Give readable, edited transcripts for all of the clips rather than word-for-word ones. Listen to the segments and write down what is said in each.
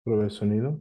Prueba de sonido.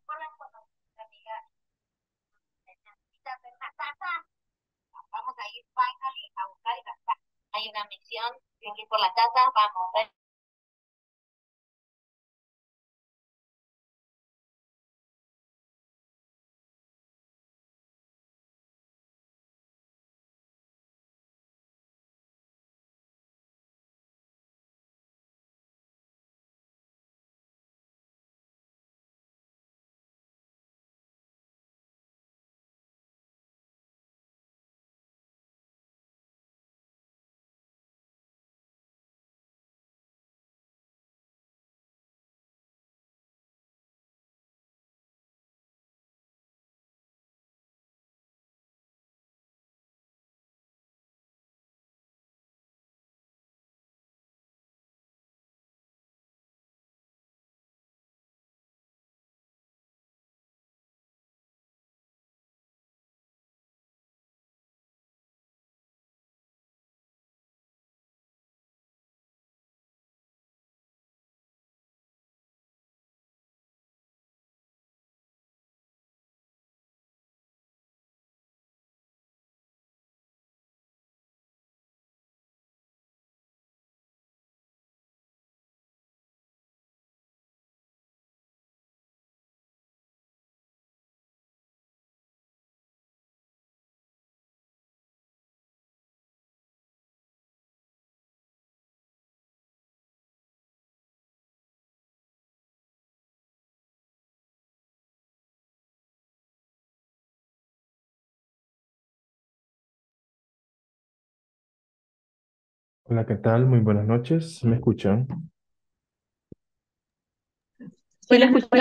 Vamos a ir finally a buscar y gastar. Hay una misión, tienen que ir por la taza, vamos. Hola, ¿qué tal? Muy buenas noches. ¿Me escuchan? Sí, la escucho.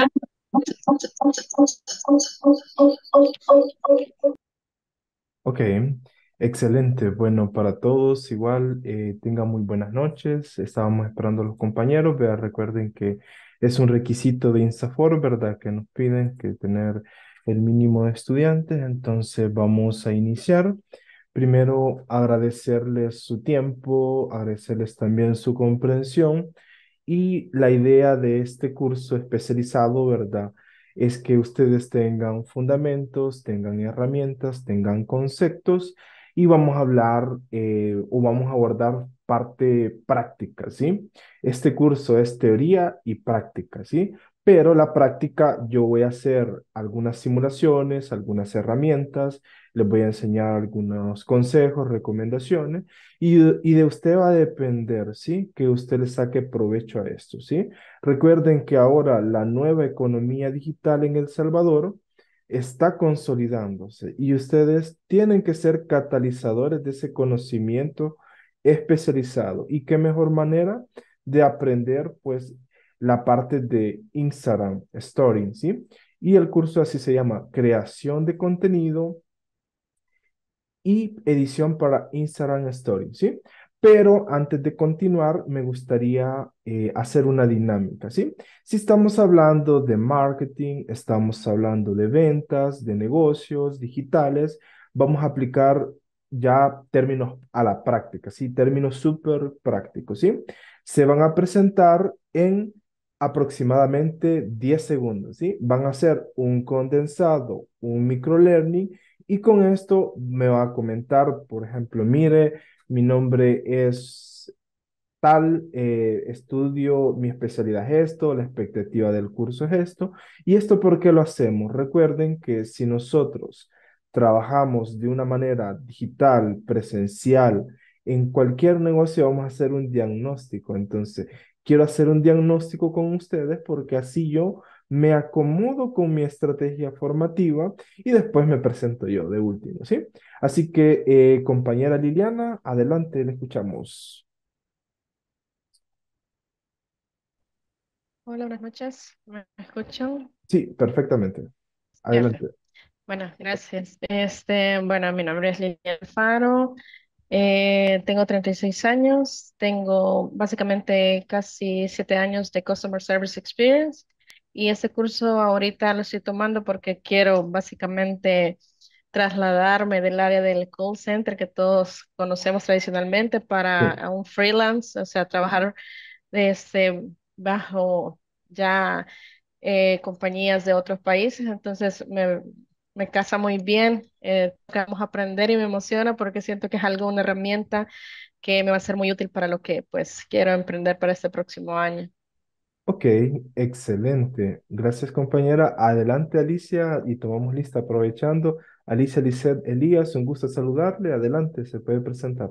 Ok, excelente. Bueno, para todos igual, tengan muy buenas noches. Estábamos esperando a los compañeros. Vea, recuerden que es un requisito de INSAFOR, ¿verdad? Que nos piden que tener el mínimo de estudiantes. Entonces vamos a iniciar. Primero, agradecerles su tiempo, agradecerles también su comprensión. Y la idea de este curso especializado, ¿verdad? Es que ustedes tengan fundamentos, tengan herramientas, tengan conceptos y vamos a hablar o vamos a abordar parte práctica, ¿sí? Este curso es teoría y práctica, ¿sí? Pero la práctica yo voy a hacer algunas simulaciones, algunas herramientas, les voy a enseñar algunos consejos, recomendaciones y de usted va a depender, ¿sí? Que usted le saque provecho a esto, ¿sí? Recuerden que ahora la nueva economía digital en El Salvador está consolidándose y ustedes tienen que ser catalizadores de ese conocimiento especializado. ¿Y qué mejor manera de aprender, pues, la parte de Instagram Story, ¿sí? Y el curso así se llama Creación de contenido y edición para Instagram Story, ¿sí? Pero antes de continuar, me gustaría hacer una dinámica, ¿sí? Si estamos hablando de marketing, estamos hablando de ventas, de negocios digitales, vamos a aplicar ya términos a la práctica, ¿sí? Términos súper prácticos, ¿sí? Se van a presentar en aproximadamente 10 segundos, ¿sí? Van a hacer un condensado, un microlearning y con esto me va a comentar, por ejemplo, mire, mi nombre es tal, estudio, mi especialidad es esto, la expectativa del curso es esto. ¿Y esto por qué lo hacemos? Recuerden que si nosotros trabajamos de una manera digital, presencial, en cualquier negocio vamos a hacer un diagnóstico. Entonces, quiero hacer un diagnóstico con ustedes porque así yo me acomodo con mi estrategia formativa y después me presento yo de último, ¿sí? Así que, compañera Liliana, adelante, le escuchamos. Hola, buenas noches. ¿Me escuchan? Sí, perfectamente. Cierto. Adelante. Bueno, gracias. Bueno, mi nombre es Lilian Alfaro. Tengo 36 años. Tengo básicamente casi 7 años de Customer Service Experience. Y este curso ahorita lo estoy tomando porque quiero básicamente trasladarme del área del call center que todos conocemos tradicionalmente para Sí, a un freelance, o sea, trabajar bajo ya compañías de otros países, entonces me casa muy bien, que vamos a aprender y me emociona porque siento que es algo, una herramienta que me va a ser muy útil para lo que pues quiero emprender para este próximo año. Ok, excelente. Gracias, compañera. Adelante, Alicia, y tomamos lista aprovechando. Alicia Lisset Elías, un gusto saludarle. Adelante, se puede presentar.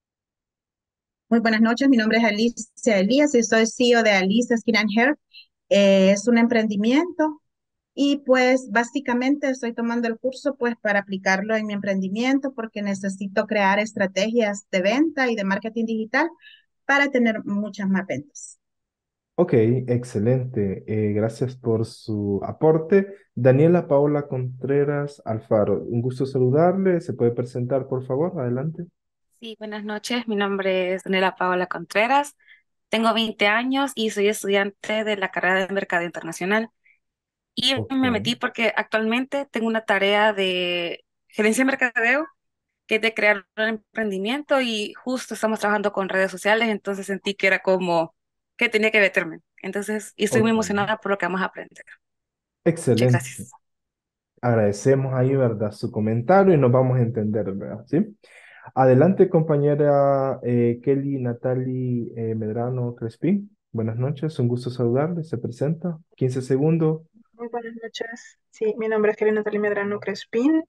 Muy buenas noches, mi nombre es Alicia Elías y soy CEO de Alicia Skin and Hair. Es un emprendimiento y pues básicamente estoy tomando el curso pues para aplicarlo en mi emprendimiento porque necesito crear estrategias de venta y de marketing digital para tener muchas más ventas. Ok, excelente. Gracias por su aporte. Daniela Paola Contreras Alfaro, un gusto saludarle. ¿Se puede presentar, por favor? Adelante. Sí, buenas noches. Mi nombre es Daniela Paola Contreras. Tengo 20 años y soy estudiante de la carrera de Mercado Internacional. Y Ok, me metí porque actualmente tengo una tarea de gerencia de mercadeo, que es de crear un emprendimiento y justo estamos trabajando con redes sociales, entonces sentí que era como que tenía que meterme. Entonces, y estoy muy ok. emocionada por lo que vamos a aprender. Muchas Excelente. gracias. Agradecemos ahí, ¿verdad? Su comentario y nos vamos a entender, ¿verdad? ¿Sí? Adelante, compañera Kelly Natalie Medrano Crespín. Buenas noches, un gusto saludarle. Se presenta. 15 segundos. Muy buenas noches. Sí, mi nombre es Karina Natalia Medrano Crespín.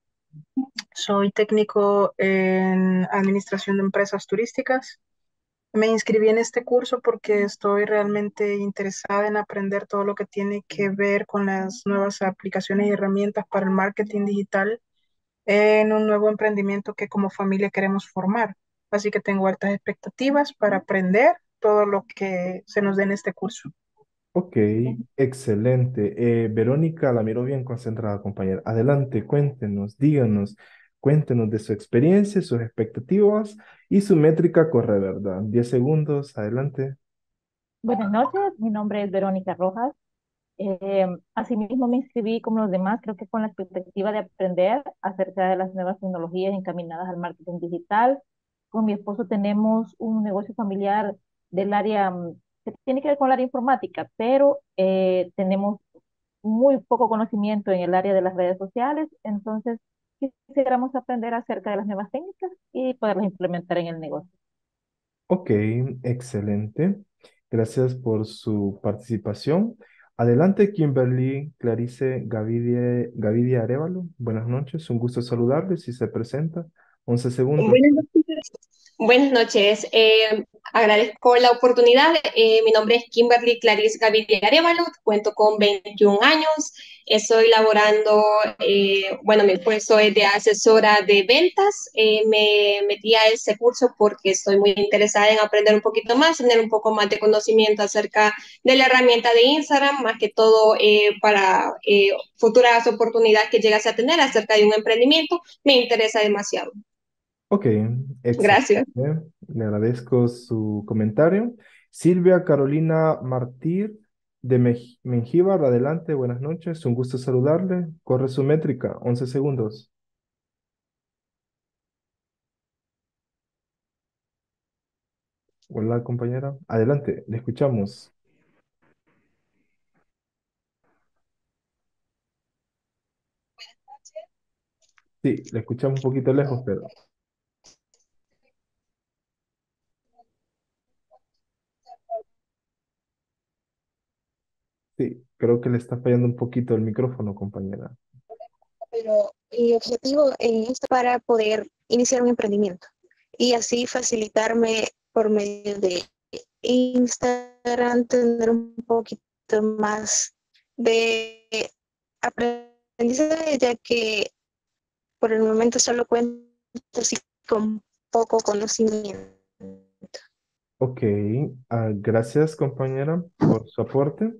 Soy técnico en administración de empresas turísticas. Me inscribí en este curso porque estoy realmente interesada en aprender todo lo que tiene que ver con las nuevas aplicaciones y herramientas para el marketing digital en un nuevo emprendimiento que como familia queremos formar. Así que tengo altas expectativas para aprender todo lo que se nos dé en este curso. Ok, excelente. Verónica, la miro bien concentrada, compañera. Adelante, cuéntenos, díganos, cuéntenos de su experiencia, sus expectativas y su métrica corre, ¿verdad? 10 segundos, adelante. Buenas noches, mi nombre es Verónica Rojas. Asimismo me inscribí como los demás, creo que con la expectativa de aprender acerca de las nuevas tecnologías encaminadas al marketing digital. Con mi esposo tenemos un negocio familiar del área que tiene que ver con el área informática, pero tenemos muy poco conocimiento en el área de las redes sociales, entonces quisiéramos aprender acerca de las nuevas técnicas y poderlas implementar en el negocio. Ok, excelente. Gracias por su participación. Adelante, Kimberly Clarice Gavidia Arevalo. Buenas noches, un gusto saludarle. Si se presenta, 11 segundos. Buenas noches. Buenas noches. Agradezco la oportunidad. Mi nombre es Kimberly Clarice Gaviria Arevalo. Cuento con 21 años. Estoy laborando, bueno, mi puesto es de asesora de ventas. Me metí a ese curso porque estoy muy interesada en aprender un poquito más, tener un poco más de conocimiento acerca de la herramienta de Instagram, más que todo para futuras oportunidades que llegase a tener acerca de un emprendimiento. Me interesa demasiado. Ok, excelente. Gracias. Le agradezco su comentario. Silvia Carolina Martir de Mengíbar, adelante, buenas noches, un gusto saludarle. Corre su métrica, 11 segundos. Hola, compañera. Adelante, le escuchamos. Sí, le escuchamos un poquito lejos, pero sí, creo que le está fallando un poquito el micrófono, compañera. Pero mi objetivo es para poder iniciar un emprendimiento y así facilitarme por medio de Instagram, tener un poquito más de aprendizaje, ya que por el momento solo cuento así con poco conocimiento. Ok, gracias compañera por su aporte.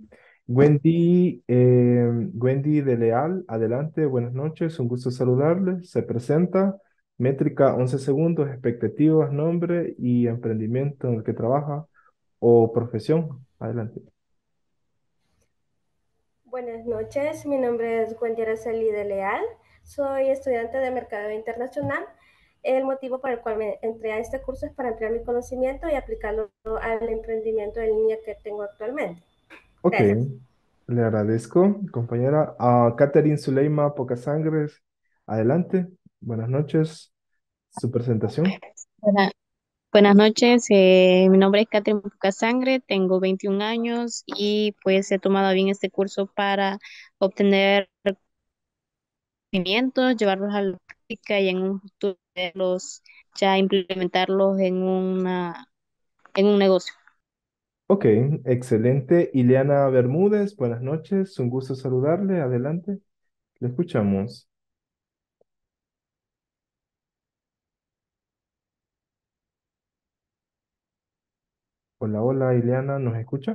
Wendy de Leal, adelante, buenas noches, un gusto saludarle. Se presenta, métrica 11 segundos, expectativas, nombre y emprendimiento en el que trabaja o profesión. Adelante. Buenas noches, mi nombre es Wendy Araceli de Leal, soy estudiante de Mercadeo Internacional. El motivo por el cual me entré a este curso es para ampliar mi conocimiento y aplicarlo al emprendimiento en línea que tengo actualmente. Ok, Gracias. Le agradezco, compañera. Catherine Zuleima Pocasangres, adelante. Buenas noches. Su presentación. Buena- Buenas noches, mi nombre es Catherine Sangre, tengo 21 años y pues he tomado bien este curso para obtener conocimientos, llevarlos a la práctica y en un futuro poderlos ya implementarlos en un negocio. Ok, excelente. Ileana Bermúdez, buenas noches. Un gusto saludarle. Adelante. Le escuchamos. Hola, hola, Ileana, ¿nos escucha?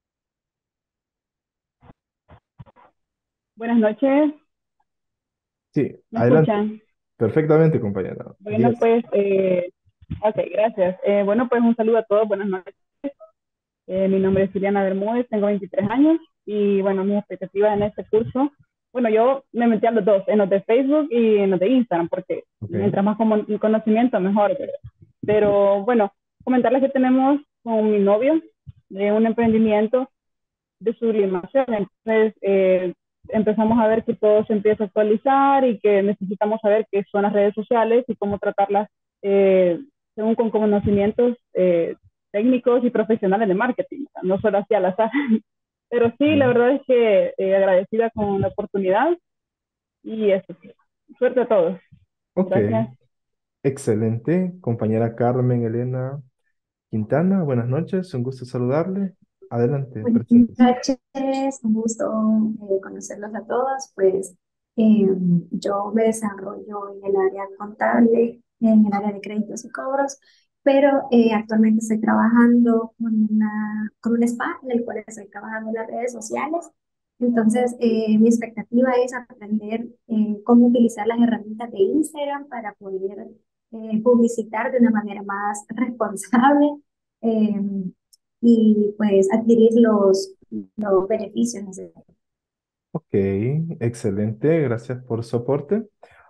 Buenas noches, Sí, ¿me adelante. escuchan? Perfectamente, compañera. Bueno, Díaz. pues, ok, gracias. Bueno, pues un saludo a todos, buenas noches. Mi nombre es Juliana Bermúdez, tengo 23 años y bueno, mis expectativas en este curso, bueno, yo me metí a los dos, en los de Facebook y en los de Instagram, porque Ok. mientras más conocimiento, mejor, ¿verdad? Pero bueno, comentarles que tenemos con mi novio un emprendimiento de sublimación. Entonces, empezamos a ver que todo se empieza a actualizar y que necesitamos saber qué son las redes sociales y cómo tratarlas según con conocimientos técnicos y profesionales de marketing, no solo así al azar. Pero sí, la Ok. verdad es que agradecida con la oportunidad y eso. Suerte a todos. Ok, Gracias. excelente. Compañera Carmen Elena Quintana, buenas noches. Un gusto saludarle. Adelante, Buenas preséntese. noches, un gusto conocerlos a todos. Pues yo me desarrollo en el área contable, en el área de créditos y cobros, pero actualmente estoy trabajando con un spa en el cual estoy trabajando en las redes sociales. Entonces, mi expectativa es aprender cómo utilizar las herramientas de Instagram para poder publicitar de una manera más responsable. em, y pues adquirir los beneficios necesarios. Ok, excelente. Gracias por su aporte.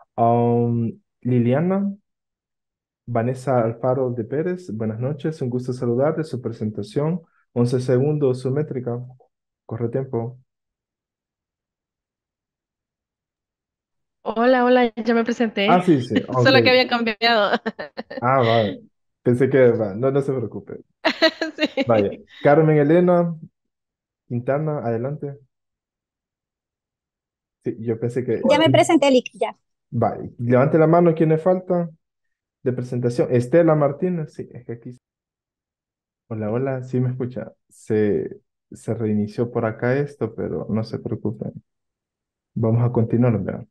Liliana Vanessa Alfaro de Pérez, buenas noches. Un gusto saludarle. Su presentación, 11 segundos, su métrica. Corre tiempo. Hola, hola, ya me Ah, presenté, sí, sí. Ok. solo que había cambiado. Va. Pensé que va. No, no se preocupe. Vaya. Sí. Carmen Elena Quintana, adelante. Sí, yo pensé que... Ya me presenté, Lick, ya. Vale. Levante la mano, ¿quién le falta de presentación? Estela Martínez. Sí, es que aquí... Hola, hola, sí me escucha. Se reinició por acá esto, pero no se preocupen. Vamos a continuar, ¿verdad?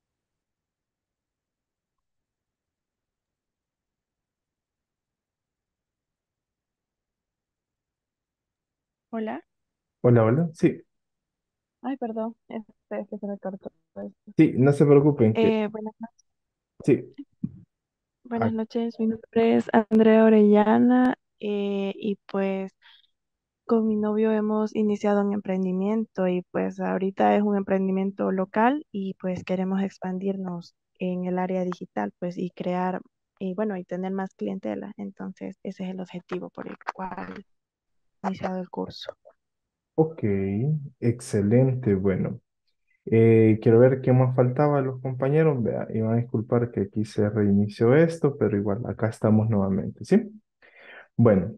Hola. Hola, hola. Sí, Ay, perdón. Es que se me cortó esto. sí, no se preocupen que... Buenas noches. Sí. Buenas ah, noches. Mi nombre es Andrea Orellana y pues con mi novio hemos iniciado un emprendimiento y pues ahorita es un emprendimiento local y pues queremos expandirnos en el área digital pues y crear y bueno y tener más clientela. Entonces ese es el objetivo por el cual he iniciado el curso. ok, excelente. Bueno, quiero ver qué más faltaba a los compañeros. Vea, y van a disculpar que aquí se reinició esto, pero igual, acá estamos nuevamente, ¿sí? Bueno,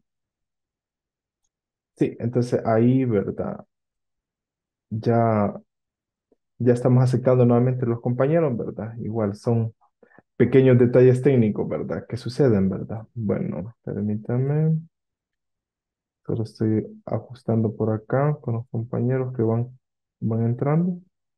sí, entonces ahí, ¿verdad? Ya, ya estamos aceptando nuevamente los compañeros, ¿verdad? Igual son pequeños detalles técnicos, ¿verdad? Que suceden, ¿verdad? Bueno, permítame. Solo estoy ajustando por acá con los compañeros que van entrando.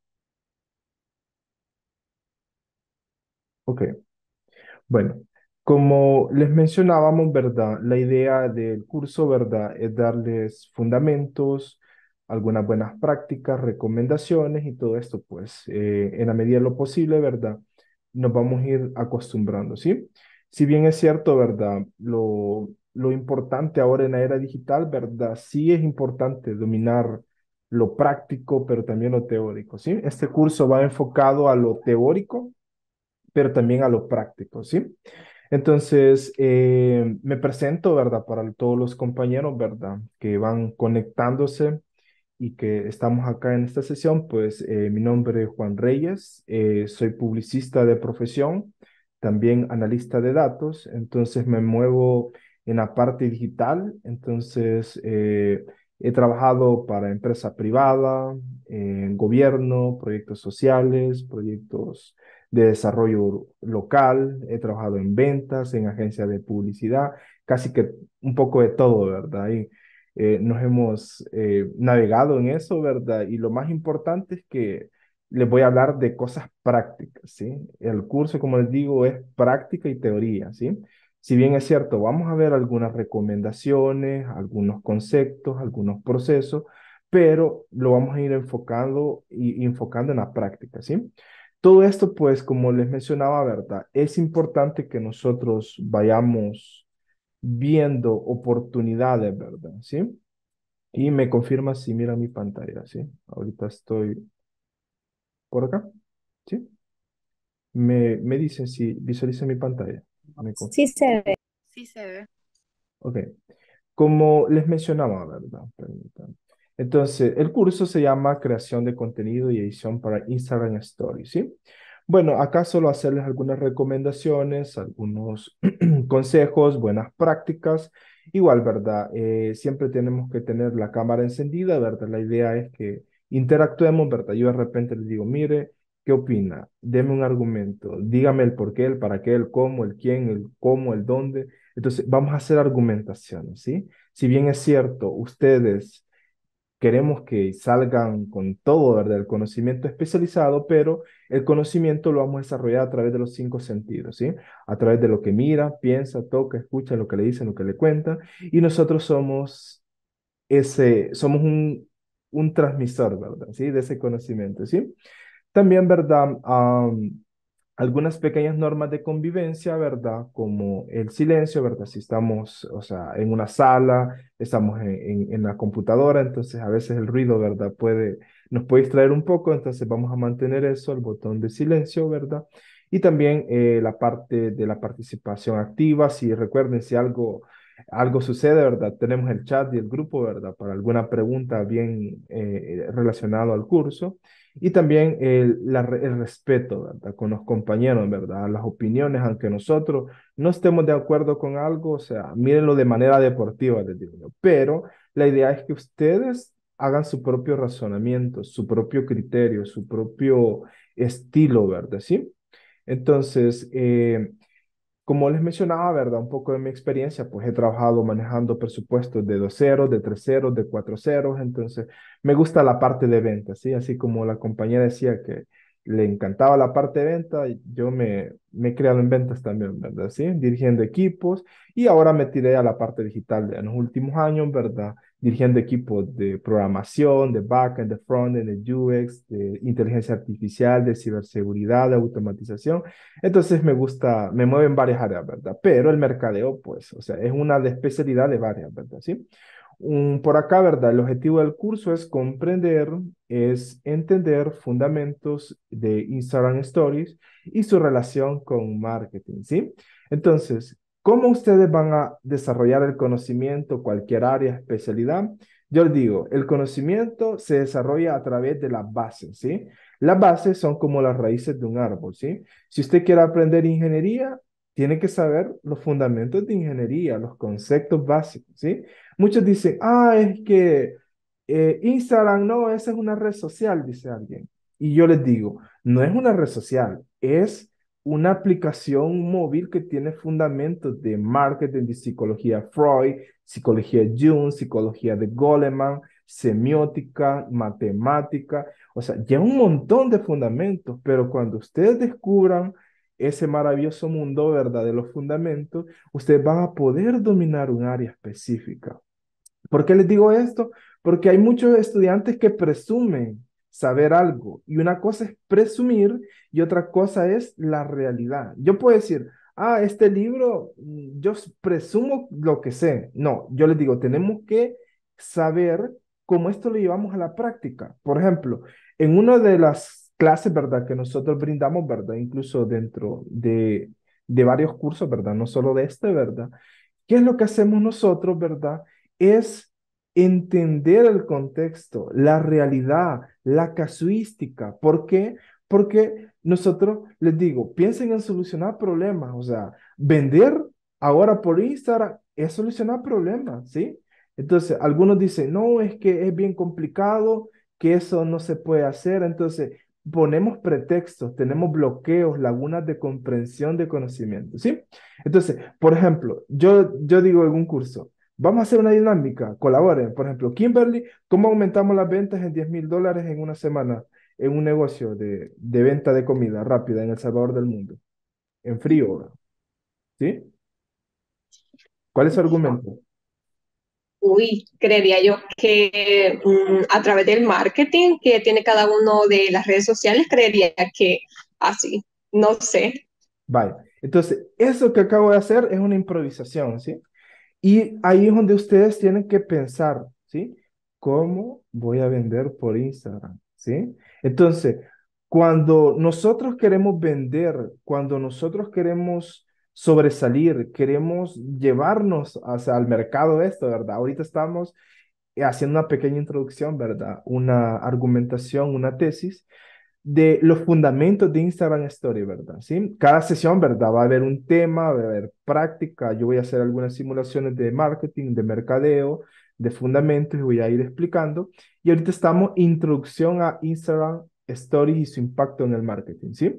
Ok. Bueno, como les mencionábamos, ¿verdad? La idea del curso, ¿verdad? Es darles fundamentos, algunas buenas prácticas, recomendaciones y todo esto, pues, en la medida de lo posible, ¿verdad? Nos vamos a ir acostumbrando, ¿sí? Si bien es cierto, ¿verdad? Lo importante ahora en la era digital, ¿verdad? Sí es importante dominar lo práctico, pero también lo teórico, ¿sí? Este curso va enfocado a lo teórico pero también a lo práctico, ¿sí? Entonces, me presento, ¿verdad? Para todos los compañeros, ¿verdad? Que van conectándose y que estamos acá en esta sesión, pues mi nombre es Juan Reyes, soy publicista de profesión, también analista de datos, entonces me muevo en la parte digital, entonces he trabajado para empresa privada, en gobierno, proyectos sociales, proyectos de desarrollo local, he trabajado en ventas, en agencias de publicidad, casi que un poco de todo, ¿verdad? Y nos hemos navegado en eso, ¿verdad? Y lo más importante es que les voy a hablar de cosas prácticas, ¿sí? El curso, como les digo, es práctica y teoría, ¿sí? Si bien es cierto, vamos a ver algunas recomendaciones, algunos conceptos, algunos procesos, pero lo vamos a ir enfocando y enfocando en la práctica, ¿sí? Todo esto, pues, como les mencionaba, ¿verdad? Es importante que nosotros vayamos viendo oportunidades, ¿verdad? ¿Sí? Y me confirma si mira mi pantalla, ¿sí? Ahorita estoy por acá, ¿sí? Me dicen si visualiza mi pantalla. Me Sí se ve. Sí se ve. Ok. Como les mencionaba, ¿verdad? Permítanme. Entonces, el curso se llama Creación de Contenido y Edición para Instagram Stories, ¿sí? Bueno, acá solo hacerles algunas recomendaciones, algunos consejos, buenas prácticas. Igual, ¿verdad? Siempre tenemos que tener la cámara encendida, ¿verdad? La idea es que interactuemos, ¿verdad? Yo de repente les digo, mire, ¿qué opina? Deme un argumento, dígame el por qué, el para qué, el cómo, el quién, el cómo, el dónde. Entonces, vamos a hacer argumentaciones, ¿sí? Si bien es cierto, ustedes queremos que salgan con todo, ¿verdad? El conocimiento especializado, pero el conocimiento lo vamos a desarrollar a través de los 5 sentidos, ¿sí? A través de lo que mira, piensa, toca, escucha, lo que le dicen, lo que le cuentan, y nosotros somos un transmisor, ¿verdad? ¿Sí? De ese conocimiento, ¿sí? También, ¿verdad? Algunas pequeñas normas de convivencia, ¿verdad? Como el silencio, ¿verdad? Si estamos, o sea, en una sala, estamos en la computadora, entonces a veces el ruido, ¿verdad? Nos puede distraer un poco, entonces vamos a mantener eso, el botón de silencio, ¿verdad? Y también la parte de la participación activa, si recuerden, si algo sucede, ¿verdad? Tenemos el chat y el grupo, ¿verdad? Para alguna pregunta bien relacionada al curso. Y también el respeto, ¿verdad? Con los compañeros, ¿verdad? Las opiniones, aunque nosotros no estemos de acuerdo con algo, o sea, mírenlo de manera deportiva, les digo yo. Pero la idea es que ustedes hagan su propio razonamiento, su propio criterio, su propio estilo, ¿verdad? ¿Sí? Entonces, como les mencionaba, ¿verdad? Un poco de mi experiencia, pues he trabajado manejando presupuestos de 2 ceros, de 3 ceros, de 4 ceros, entonces me gusta la parte de ventas, ¿sí? Así como la compañera decía que le encantaba la parte de venta, yo me he creado en ventas también, ¿verdad? ¿Sí? Dirigiendo equipos y ahora me tiré a la parte digital en los últimos años, ¿verdad? Dirigiendo equipos de programación, de backend, de frontend, de UX, de inteligencia artificial, de ciberseguridad, de automatización. Entonces me gusta, me mueve en varias áreas, ¿verdad? Pero el mercadeo, pues, o sea, es una de especialidad de varias, ¿verdad? ¿Sí? Por acá, ¿verdad? El objetivo del curso es comprender, es entender fundamentos de Instagram Stories y su relación con marketing, ¿sí? Entonces, ¿cómo ustedes van a desarrollar el conocimiento, cualquier área, especialidad? Yo les digo, el conocimiento se desarrolla a través de las bases, ¿sí? Las bases son como las raíces de un árbol, ¿sí? Si usted quiere aprender ingeniería, tiene que saber los fundamentos de ingeniería, los conceptos básicos, ¿sí? Muchos dicen, es que Instagram, no, esa es una red social, dice alguien. Y yo les digo, no es una red social, es una aplicación móvil que tiene fundamentos de marketing, de psicología Freud, psicología Jung, psicología de Goleman, semiótica, matemática, o sea, ya un montón de fundamentos, pero cuando ustedes descubran ese maravilloso mundo, ¿verdad? De los fundamentos, ustedes van a poder dominar un área específica. ¿Por qué les digo esto? Porque hay muchos estudiantes que presumen saber algo y una cosa es presumir y otra cosa es la realidad. Yo puedo decir, este libro, yo presumo lo que sé. No, yo les digo, tenemos que saber cómo esto lo llevamos a la práctica. Por ejemplo, en una de las clases, ¿verdad? Que nosotros brindamos, ¿verdad? Incluso dentro de varios cursos, ¿verdad? No solo de este, ¿verdad? ¿Qué es lo que hacemos nosotros, verdad? Es entender el contexto, la realidad, la casuística. ¿Por qué? Porque nosotros, les digo, piensen en solucionar problemas, o sea, vender ahora por Instagram es solucionar problemas, ¿sí? Entonces, algunos dicen, no, es que es bien complicado, que eso no se puede hacer. Entonces, ponemos pretextos, tenemos bloqueos, lagunas de comprensión de conocimiento, ¿sí? Entonces, por ejemplo, yo digo en un curso, vamos a hacer una dinámica, colaboren. Por ejemplo, Kimberly, ¿cómo aumentamos las ventas en $10,000 en una semana en un negocio de venta de comida rápida en El Salvador del mundo? En frío, ¿sí? ¿Cuál es su argumento? Uy, creería yo que a través del marketing que tiene cada uno de las redes sociales, creería que así, no sé. Vale. Entonces, eso que acabo de hacer es una improvisación, ¿sí? Y ahí es donde ustedes tienen que pensar, ¿sí? ¿Cómo voy a vender por Instagram? ¿Sí? Entonces, cuando nosotros queremos vender, cuando nosotros queremos sobresalir, queremos llevarnos hacia el mercado esto, ¿verdad? Ahorita estamos haciendo una pequeña introducción, ¿verdad? Una argumentación, una tesis de los fundamentos de Instagram Story, ¿verdad? ¿Sí? Cada sesión, ¿verdad? Va a haber un tema, va a haber práctica, yo voy a hacer algunas simulaciones de marketing, de mercadeo, de fundamentos y voy a ir explicando. Y ahorita estamos introducción a Instagram Stories y su impacto en el marketing, ¿sí?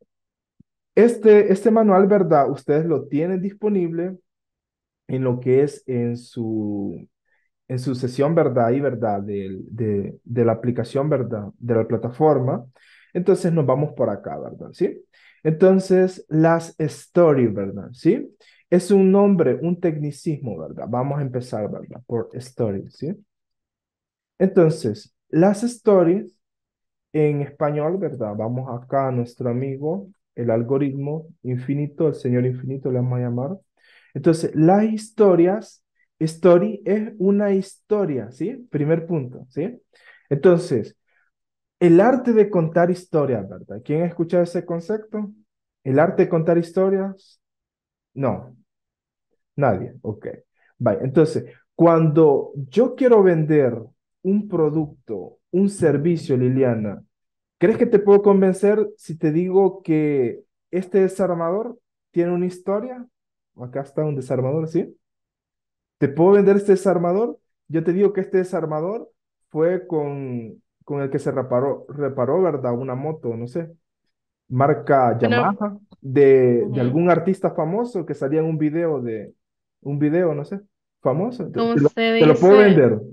Este manual, ¿verdad? Ustedes lo tienen disponible en lo que es en su sesión, ¿verdad? Y ¿verdad? De la aplicación, ¿verdad? De la plataforma. Entonces nos vamos por acá, ¿verdad? ¿Sí? Entonces, las stories, ¿verdad? ¿Sí? Es un nombre, un tecnicismo, ¿verdad? Vamos a empezar, ¿verdad? Por stories, ¿sí? Entonces, las stories en español, ¿verdad? Vamos acá a nuestro amigo, el algoritmo infinito, el señor infinito, le vamos a llamar. Entonces, las historias, story es una historia, ¿sí? Primer punto, ¿sí? Entonces, el arte de contar historias, ¿verdad? ¿Quién ha escuchado ese concepto? ¿El arte de contar historias? No, nadie, ok. Vale, entonces, cuando yo quiero vender un producto, un servicio, Liliana, ¿crees que te puedo convencer si te digo que este desarmador tiene una historia? Acá está un desarmador, ¿sí? ¿Te puedo vender este desarmador? Yo te digo que este desarmador fue con el que se reparó, ¿verdad? Una moto, no sé, marca Bueno, Yamaha, de ujú. algún artista famoso que salía en un video, no sé, famoso. Te, Como te lo, usted te lo puedo dice, vender.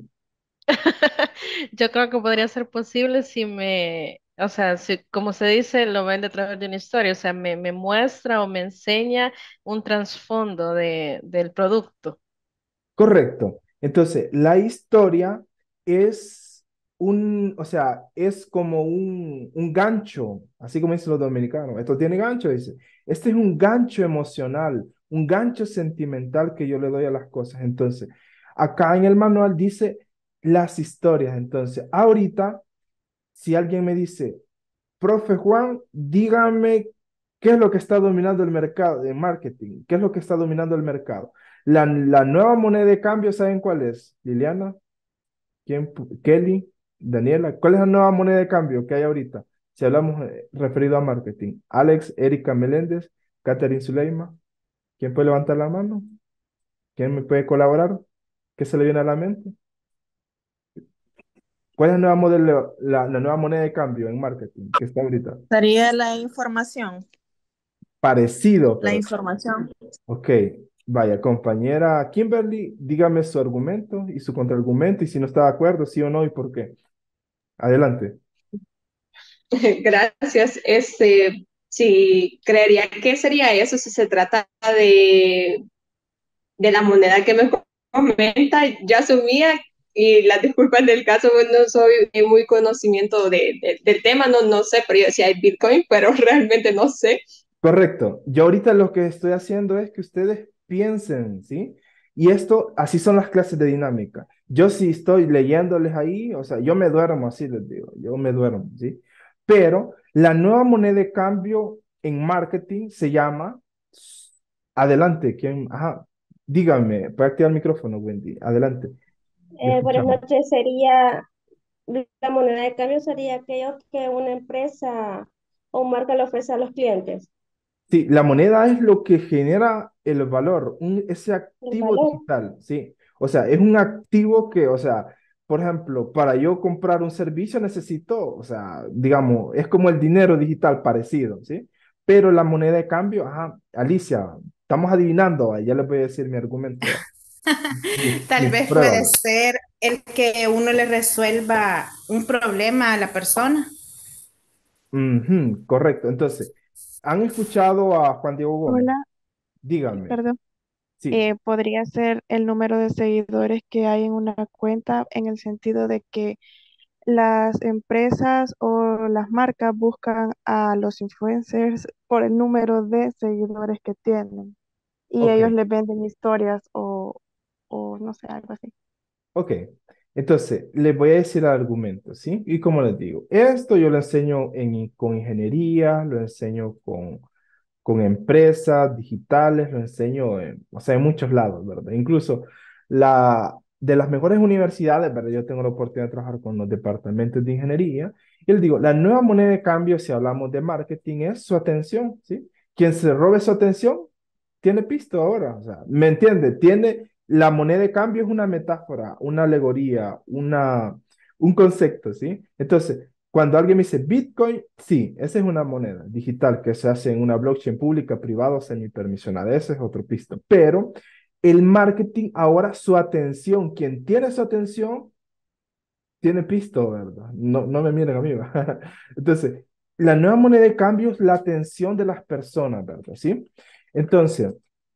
yo creo que podría ser posible si o sea, si, como se dice, lo vende a través de una historia, o sea, me muestra o me enseña un trasfondo del producto. Correcto. Entonces, la historia es o sea, es como un gancho, así como dicen los dominicanos. Esto tiene gancho, dice. Este es un gancho emocional, un gancho sentimental que yo le doy a las cosas. Entonces, acá en el manual dice las historias. Entonces, ahorita, si alguien me dice, profe Juan, dígame qué es lo que está dominando el mercado de marketing, qué es lo que está dominando el mercado. La nueva moneda de cambio, ¿saben cuál es? Liliana, Kelly, Daniela, ¿cuál es la nueva moneda de cambio que hay ahorita? Si hablamos referido a marketing. Alex, Erika Meléndez, Catherine Zuleima, ¿quién puede levantar la mano? ¿Quién me puede colaborar? ¿Qué se le viene a la mente? ¿Cuál es la nueva moneda de cambio en marketing que está ahorita? Sería la información, Parecido, la pero información. ok, vaya, compañera Kimberly, dígame su argumento y su contraargumento y si no está de acuerdo, sí o no y por qué. Adelante. Gracias. Sí, creería que sería eso si se trata de la moneda que me comenta. Ya asumía y las disculpas del caso, pues, no soy muy conocimiento del tema, no sé, pero yo decía hay Bitcoin, pero realmente no sé. Correcto. Yo ahorita lo que estoy haciendo es que ustedes piensen, ¿sí? Y esto, así son las clases de dinámica. Yo sí estoy leyéndoles ahí, o sea, yo me duermo, así les digo, yo me duermo, ¿sí? Pero la nueva moneda de cambio en marketing se llama, adelante, ¿quién? Ajá, dígame, puede activar el micrófono, Wendy, adelante. Le Buenas escuchamos. noches, la moneda de cambio sería aquello que una empresa o marca le ofrece a los clientes, Sí, la moneda es lo que genera el valor, ese el activo valor. digital, ¿sí? O sea, es un activo que, o sea, por ejemplo, para yo comprar un servicio necesito, o sea, digamos, es como el dinero digital parecido, ¿sí? Pero la moneda de cambio, ajá, Alicia, estamos adivinando, ya les voy a decir mi argumento. Tal Mis vez puede pruebas. ser el que uno le resuelva un problema a la persona. Ujú, correcto. Entonces, ¿han escuchado a Juan Diego Gómez? Hola, Díganme. perdón. Sí, Podría ser el número de seguidores que hay en una cuenta en el sentido de que las empresas o las marcas buscan a los influencers por el número de seguidores que tienen y ok. ellos les venden historias o no sé, algo así. Ok, entonces les voy a decir el argumento, ¿sí? Y como les digo, esto yo lo enseño con ingeniería, lo enseño con empresas digitales, lo enseño o sea, en muchos lados, ¿verdad? Incluso de las mejores universidades, ¿verdad? Yo tengo la oportunidad de trabajar con los departamentos de ingeniería y les digo, la nueva moneda de cambio, si hablamos de marketing, es su atención, ¿sí? Quien se robe su atención tiene pisto ahora, o sea, ¿me entiende? La moneda de cambio es una metáfora, una alegoría, un concepto, ¿sí? Entonces, cuando alguien me dice Bitcoin, sí, esa es una moneda digital que se hace en una blockchain pública, privada o semipermisionada, ese es otro pisto. Pero el marketing, ahora su atención, quien tiene su atención, tiene pisto, ¿verdad? No, no me miren a mí, ¿verdad? Entonces, la nueva moneda de cambio es la atención de las personas, ¿verdad? ¿Sí? Entonces,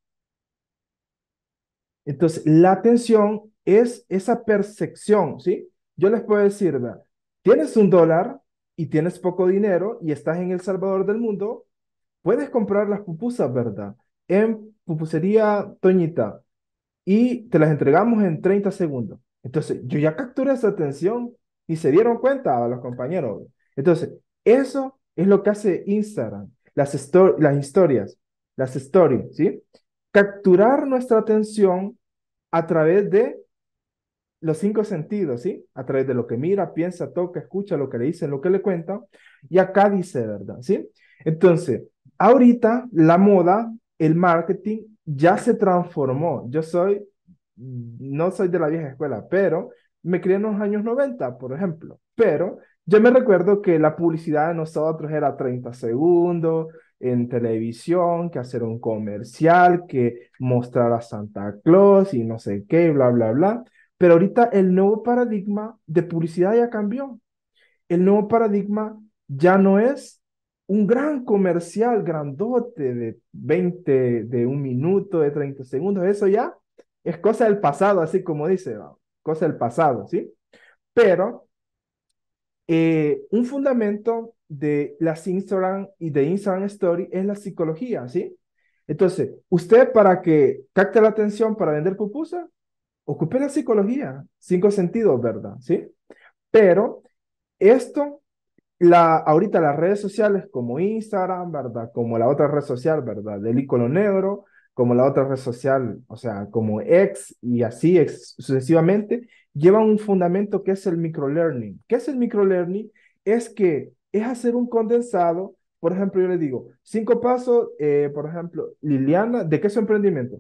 la atención es esa percepción, ¿sí? Yo les puedo decir, ¿verdad? Tienes $1 y tienes poco dinero y estás en El Salvador del mundo, puedes comprar las pupusas, ¿verdad? En pupusería Toñita y te las entregamos en 30 segundos. Entonces, yo ya capturé esa atención y se dieron cuenta a los compañeros. Entonces, eso es lo que hace Instagram, las historias, las stories, ¿sí? Capturar nuestra atención a través de los 5 sentidos, ¿sí? A través de lo que mira, piensa, toca, escucha, lo que le dicen, lo que le cuentan. Y acá dice, ¿verdad? ¿Sí? Entonces, ahorita la moda, el marketing ya se transformó. No soy de la vieja escuela, pero me crié en los años 90, por ejemplo. Pero yo me recuerdo que la publicidad de nosotros era 30 segundos en televisión, que hacer un comercial, que mostrar a Santa Claus y no sé qué, bla, bla, bla. Pero ahorita el nuevo paradigma de publicidad ya cambió. El nuevo paradigma ya no es un gran comercial grandote de 1 minuto, de 30 segundos. Eso ya es cosa del pasado, así como dice, ¿va? Cosa del pasado, ¿sí? Pero un fundamento de las Instagram y de Instagram Story es la psicología, ¿sí? Entonces, usted para que capte la atención para vender pupusa, ocupe la psicología, 5 sentidos, ¿verdad? ¿Sí? Pero esto, ahorita las redes sociales como Instagram, ¿verdad? Como la otra red social, ¿verdad? Del icono negro, como la otra red social, o sea, como X y así sucesivamente, llevan un fundamento que es el microlearning. ¿Qué es el microlearning? Es que es hacer un condensado. Por ejemplo, yo le digo, 5 pasos, por ejemplo, Liliana, ¿de qué es su emprendimiento?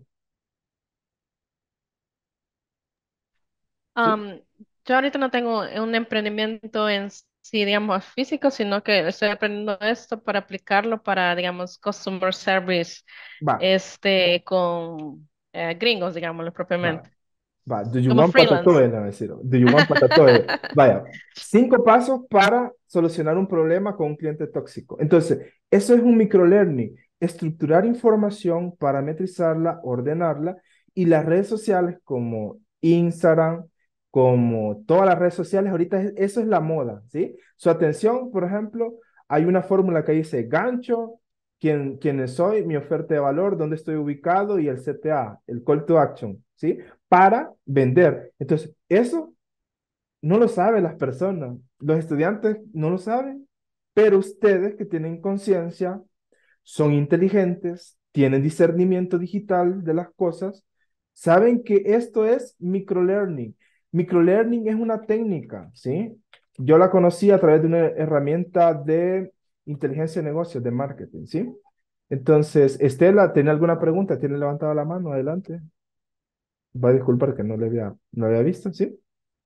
¿Sí? Yo ahorita no tengo un emprendimiento en sí, digamos, físico, sino que estoy aprendiendo esto para aplicarlo para, digamos, customer service, Va, con gringos, digámoslo va. propiamente, Va, do you como want freelance. patatoe? No, decir, do you want patatoe? Vaya, 5 pasos para solucionar un problema con un cliente tóxico. Entonces, eso es un microlearning, estructurar información, parametrizarla, ordenarla, y las redes sociales como Instagram, como todas las redes sociales, ahorita eso es la moda, ¿sí? Su atención, por ejemplo, hay una fórmula que dice gancho, quién soy, mi oferta de valor, dónde estoy ubicado y el CTA, el call to action, ¿sí? Para vender. Entonces, eso no lo saben las personas. Los estudiantes no lo saben, pero ustedes que tienen conciencia, son inteligentes, tienen discernimiento digital de las cosas, saben que esto es microlearning. Microlearning es una técnica, ¿sí? Yo la conocí a través de una herramienta de inteligencia de negocios, de marketing, ¿sí? Entonces, Estela, ¿tiene alguna pregunta? ¿Tiene levantada la mano? Adelante. Va a disculpar que no había visto, ¿sí?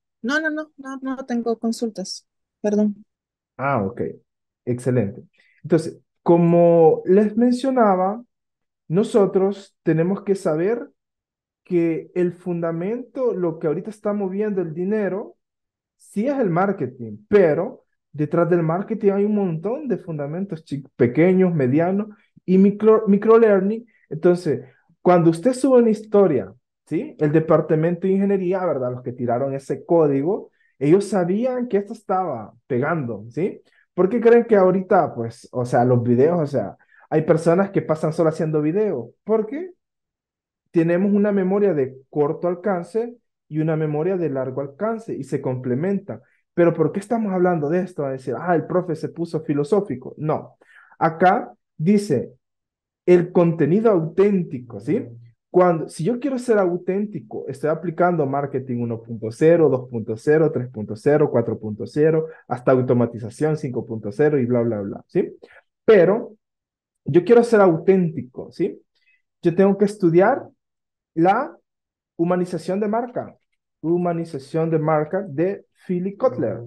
No tengo consultas. Perdón. Ah, ok. Excelente. Entonces, como les mencionaba, nosotros tenemos que saber que el fundamento, lo que ahorita está moviendo el dinero, sí es el marketing, pero detrás del marketing hay un montón de fundamentos pequeños, medianos y microlearning. Entonces, cuando usted sube una historia, ¿sí? El departamento de ingeniería, ¿verdad? Los que tiraron ese código, ellos sabían que esto estaba pegando, ¿sí? ¿Por qué creen que ahorita, pues, o sea, los videos, o sea, hay personas que pasan solo haciendo videos? ¿Por qué? Tenemos una memoria de corto alcance y una memoria de largo alcance y se complementan. Pero ¿por qué estamos hablando de esto? A decir, el profe se puso filosófico. No. Acá dice el contenido auténtico, ¿sí? Si yo quiero ser auténtico, estoy aplicando marketing 1.0, 2.0, 3.0, 4.0, hasta automatización 5.0 y bla, bla, bla, ¿sí? Pero yo quiero ser auténtico, ¿sí? Yo tengo que estudiar la humanización de marca. Humanización de marca de Philip Kotler.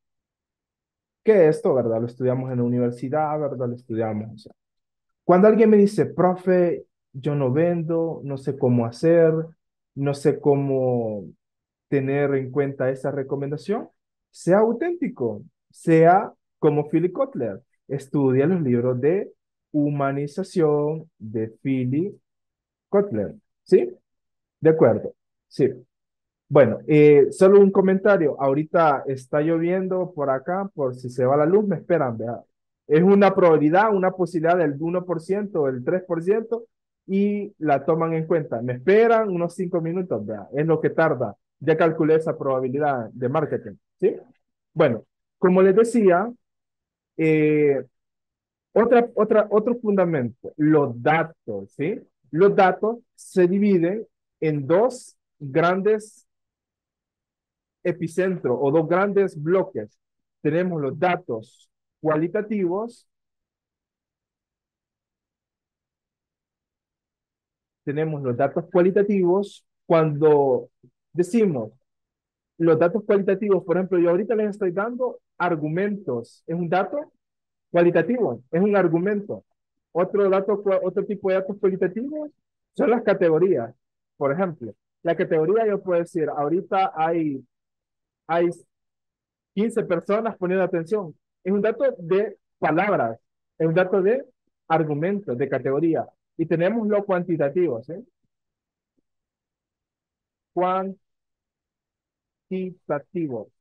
¿Qué es esto, verdad? Lo estudiamos en la universidad, ¿verdad? Lo estudiamos. O sea, cuando alguien me dice, profe, yo no vendo, no sé cómo hacer, no sé cómo tener en cuenta esa recomendación, sea auténtico, sea como Philip Kotler. Estudia los libros de humanización de Philip Kotler. ¿Sí? De acuerdo. Sí. Bueno, solo un comentario. Ahorita está lloviendo por acá, por si se va la luz, me esperan, vea. Es una probabilidad, una posibilidad del 1%, del 3%, y la toman en cuenta. Me esperan unos 5 minutos, vea. Es lo que tarda. Ya calculé esa probabilidad de marketing, ¿sí? Bueno, como les decía, eh, otro fundamento, los datos, ¿sí? Los datos se dividen en dos grandes epicentro o dos grandes bloques. Tenemos los datos cualitativos, cuando decimos los datos cualitativos, por ejemplo, yo ahorita les estoy dando argumentos, es un dato cualitativo, es un argumento. Otro tipo de datos cualitativos son las categorías. Por ejemplo, la categoría yo puedo decir, ahorita hay 15 personas poniendo atención. Es un dato de palabras, es un dato de argumentos, de categoría. Y tenemos lo cuantitativo, ¿sí? Cuantitativo,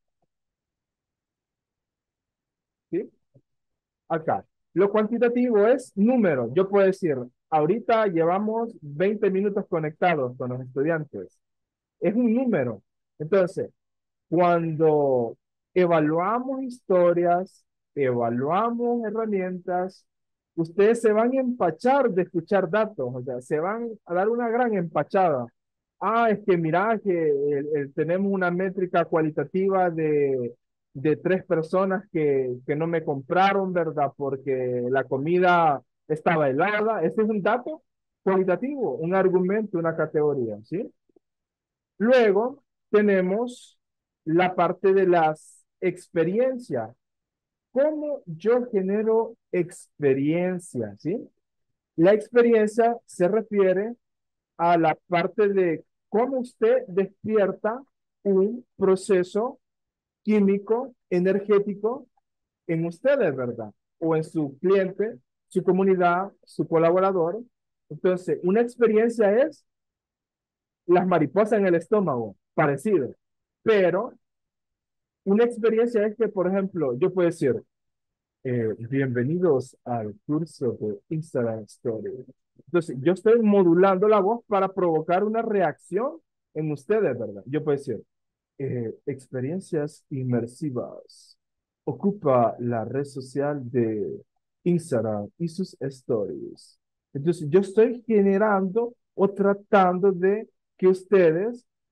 ¿sí? Acá. Lo cuantitativo es número. Yo puedo decir, ahorita llevamos 20 minutos conectados con los estudiantes. Es un número. Entonces, cuando evaluamos historias, evaluamos herramientas, ustedes se van a empachar de escuchar datos, o sea, se van a dar una gran empachada. Es que mira que tenemos una métrica cualitativa de 3 personas que no me compraron, ¿verdad? Porque la comida estaba helada. Ese es un dato cualitativo, un argumento, una categoría, ¿sí? Luego tenemos la parte de las experiencias. ¿Cómo yo genero experiencia? ¿Sí? La experiencia se refiere a la parte de cómo usted despierta un proceso químico, energético en ustedes, ¿verdad? O en su cliente, su comunidad, su colaborador. Entonces, una experiencia es las mariposas en el estómago, parecido. Pero una experiencia es que, por ejemplo, yo puedo decir, bienvenidos al curso de Instagram Story. Entonces, yo estoy modulando la voz para provocar una reacción en ustedes, ¿verdad? Yo puedo decir, experiencias inmersivas. Ocupa la red social de Instagram y sus stories. Entonces, yo estoy generando o tratando de que ustedes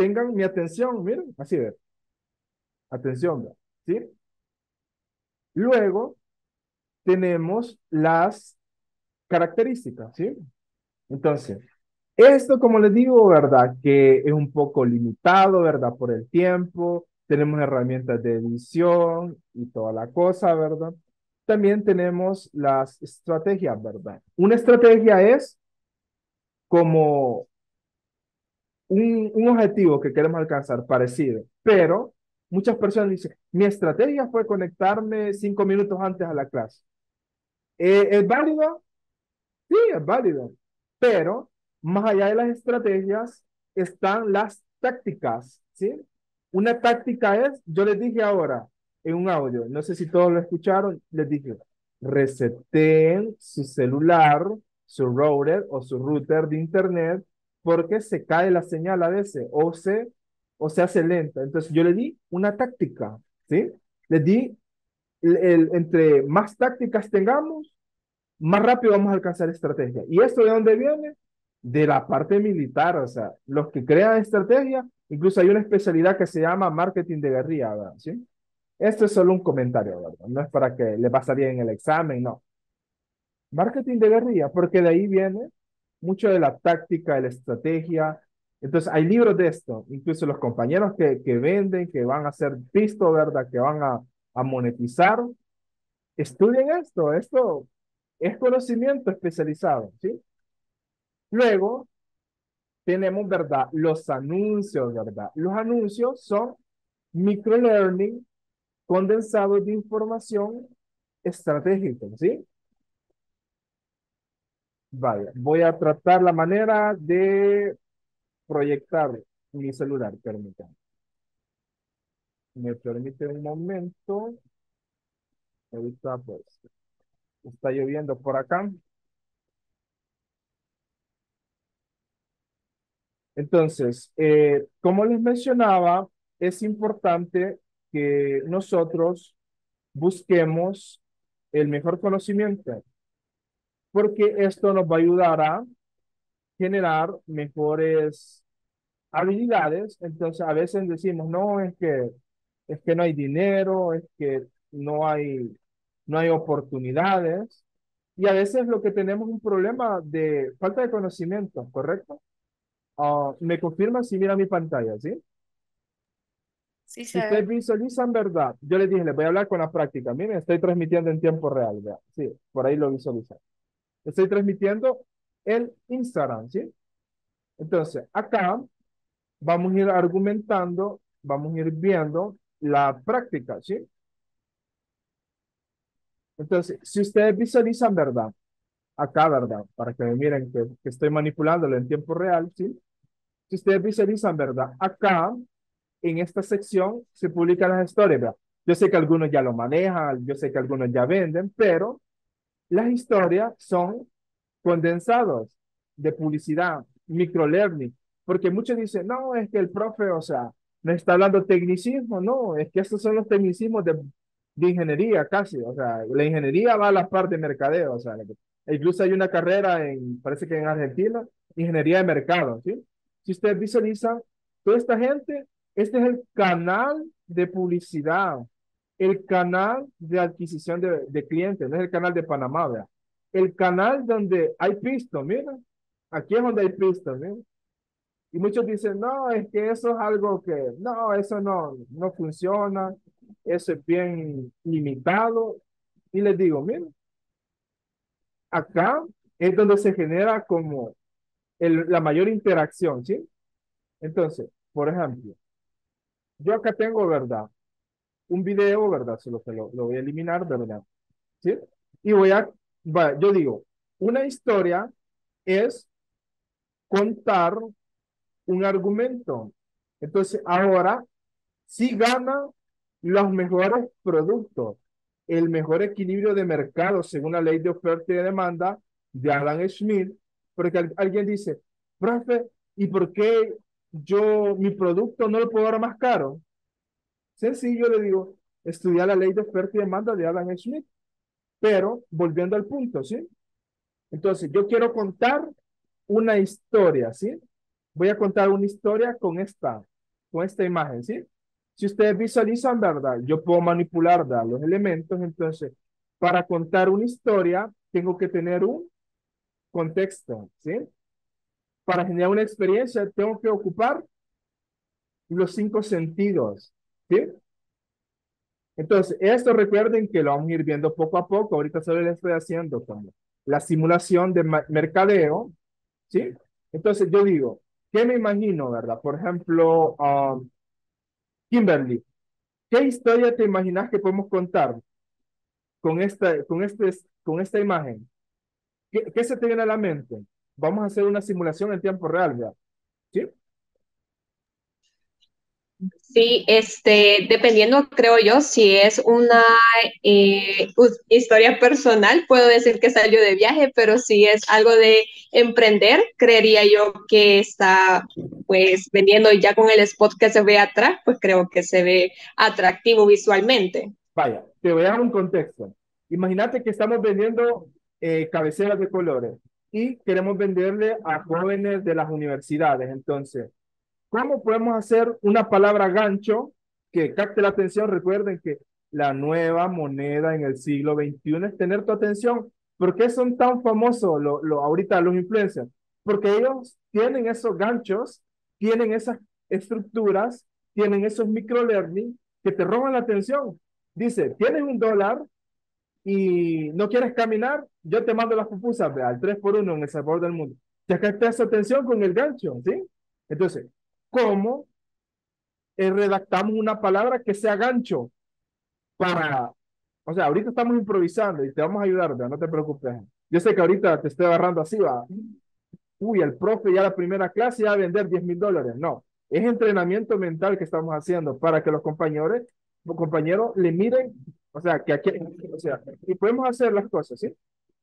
tengan mi atención, miren, así ve, atención, ¿ve? ¿Sí? Luego tenemos las características, ¿sí? Entonces, esto, como les digo, ¿verdad? Que es un poco limitado, ¿verdad? Por el tiempo. Tenemos herramientas de edición y toda la cosa, ¿verdad? También tenemos las estrategias, ¿verdad? Una estrategia es como un objetivo que queremos alcanzar parecido, pero muchas personas dicen, mi estrategia fue conectarme 5 minutos antes a la clase. ¿Es válido? Sí, es válido, pero más allá de las estrategias están las tácticas, ¿sí? Una táctica es, yo les dije ahora en un audio, no sé si todos lo escucharon, les dije, reseten su celular, su router de internet, porque se cae la señal a veces o se hace lenta. Entonces yo le di una táctica, ¿sí? Les di, entre más tácticas tengamos, más rápido vamos a alcanzar estrategia. ¿Y esto de dónde viene? De la parte militar, o sea, los que crean estrategia, incluso hay una especialidad que se llama marketing de guerrilla, ¿verdad? ¿Sí? Esto es solo un comentario, ¿verdad? No es para que le pasaría en el examen, no. Marketing de guerrilla, porque de ahí viene mucho de la táctica, de la estrategia. Entonces, hay libros de esto, incluso los compañeros que venden, que van a hacer pisto, ¿verdad? Que van a monetizar, estudien esto es conocimiento especializado, ¿sí? Luego tenemos, ¿verdad? Los anuncios, ¿verdad? Los anuncios son microlearning condensados de información estratégica, ¿sí? Vaya, voy a tratar la manera de proyectar mi celular, permítanme. Me permite un momento. Ahorita, pues, está lloviendo por acá. Entonces, como les mencionaba, es importante que nosotros busquemos el mejor conocimiento, porque esto nos va a ayudar a generar mejores habilidades. Entonces, a veces decimos, no, es que no hay dinero, es que no hay oportunidades, y a veces lo que tenemos es un problema de falta de conocimiento, ¿correcto? ¿Me confirma si mira mi pantalla, sí? Sí, Si ustedes visualizan, ¿verdad? Yo les dije, les voy a hablar con la práctica. Miren, estoy transmitiendo en tiempo real, ¿verdad? Sí, por ahí lo visualizan. Estoy transmitiendo el Instagram, ¿sí? Entonces, acá vamos a ir argumentando, vamos a ir viendo la práctica, ¿sí? Entonces, si ustedes visualizan, ¿verdad? Acá, ¿verdad? Para que me miren que estoy manipulándolo en tiempo real, ¿sí? Si ustedes visualizan, ¿verdad? Acá, en esta sección, se publican las historias, ¿verdad? Yo sé que algunos ya lo manejan, yo sé que algunos ya venden, pero las historias son condensados de publicidad, microlearning, porque muchos dicen, no, es que el profe, o sea, no está hablando tecnicismo, no, es que estos son los tecnicismos de ingeniería casi, o sea, la ingeniería va a la parte de mercadeo, o sea, incluso hay una carrera parece que en Argentina, ingeniería de mercado, ¿sí? Si ustedes visualizan, toda esta gente, este es el canal de publicidad, el canal de adquisición de clientes, no es el canal de Panamá, ¿verdad? El canal donde hay pistas, mira, aquí es donde hay pistas, ¿sí? Y muchos dicen, no, es que eso es algo que, no, eso no funciona, eso es bien limitado. Y les digo, mira, acá es donde se genera como la mayor interacción, ¿sí? Entonces, por ejemplo, yo acá tengo, ¿verdad? Un video, ¿verdad? Solo que lo voy a eliminar, ¿verdad? ¿Sí? Y yo digo, una historia es contar un argumento. Entonces, ahora sí gana los mejores productos, el mejor equilibrio de mercado según la ley de oferta y de demanda de Adam Smith, porque alguien dice, profe, ¿y por qué mi producto no lo puedo dar más caro? Sencillo, le digo, estudiar la ley de oferta y demanda de Adam Smith, pero volviendo al punto, ¿sí? Entonces, yo quiero contar una historia, ¿sí? voy a contar una historia con esta imagen, ¿sí? Si ustedes visualizan, ¿verdad? Yo puedo manipular, ¿verdad? Los elementos, entonces, para contar una historia, tengo que tener un contexto, ¿sí? Para generar una experiencia, tengo que ocupar los 5 sentidos, ¿sí? Entonces, esto recuerden que lo vamos a ir viendo poco a poco. Ahorita solo les estoy haciendo como la simulación de mercadeo, ¿sí? Entonces, yo digo, ¿qué me imagino, verdad? Por ejemplo, Kimberly, ¿qué historia te imaginas que podemos contar con esta imagen? ¿Qué se te viene a la mente? Vamos a hacer una simulación en tiempo real, ¿verdad? ¿Sí? Sí, dependiendo, creo yo, si es una historia personal, puedo decir que salió de viaje, pero si es algo de emprender, creería yo que está pues vendiendo ya con el spot que se ve atrás, pues creo que se ve atractivo visualmente. Vaya, te voy a dar un contexto. Imagínate que estamos vendiendo cabeceras de colores y queremos venderle a jóvenes de las universidades. Entonces, ¿cómo podemos hacer una palabra gancho que capte la atención? Recuerden que la nueva moneda en el siglo XXI es tener tu atención. ¿Por qué son tan famosos ahorita los influencers? Porque ellos tienen esos ganchos, tienen esas estructuras, tienen esos microlearning que te roban la atención. Dice, tienes $1 y no quieres caminar, yo te mando las pupusas, al 3x1 en el sabor del mundo. Ya captas su atención con el gancho, ¿sí? Entonces, ¿cómo redactamos una palabra que sea gancho para, o sea, ahorita estamos improvisando y te vamos a ayudar, ¿verdad? No te preocupes. Yo sé que ahorita te estoy agarrando así, va. Uy, el profe ya la primera clase ya va a vender $10,000. No, es entrenamiento mental que estamos haciendo para que los compañeros le miren, o sea, que aquí, o sea, y podemos hacer las cosas, ¿sí?